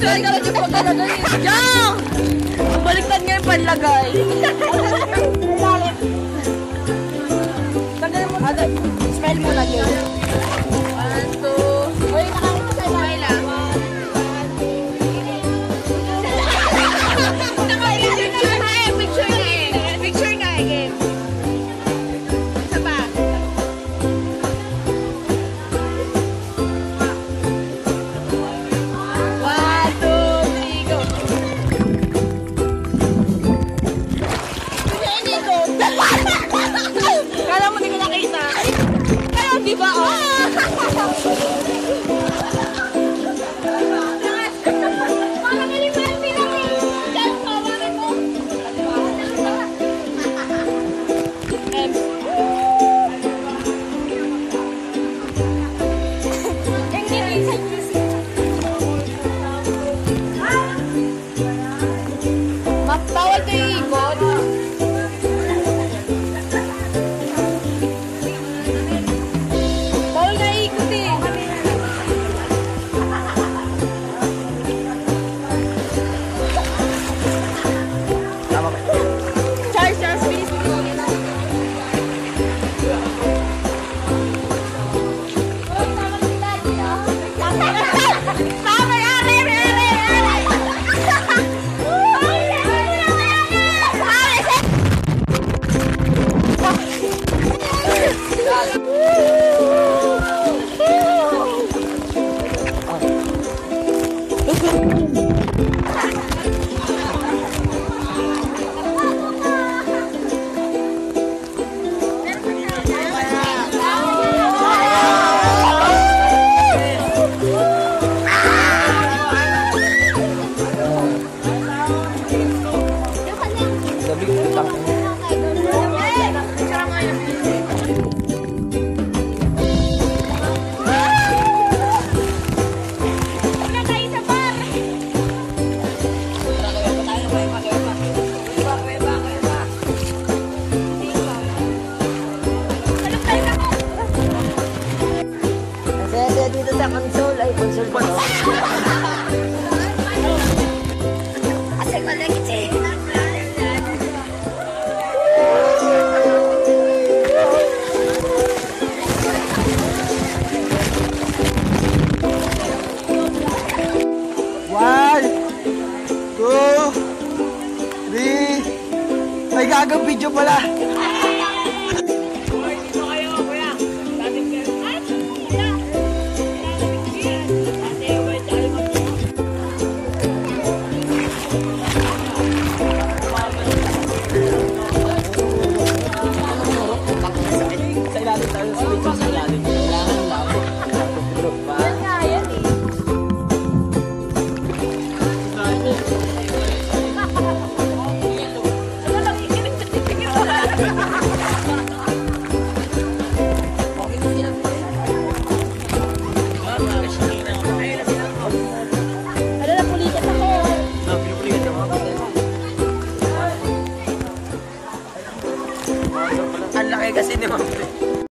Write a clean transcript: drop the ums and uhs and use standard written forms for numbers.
Ay, kasi pagkalagay. Yang! Baliktad nga yung panlagay. Tagal mo. Smile mo na yun. 1, 2. Uy, nakakita sa smile lang. Picture na again. Isa pa. Kala mo di ko nakita. Pero di ba bawal kayo ikot. Bawal na ikot eh. Charles, bilis mo. Dito sa console ay console pa. Asal ko lagi sih. One, two, three. May gagang video pala. Ang laki kasi ni Ma'am.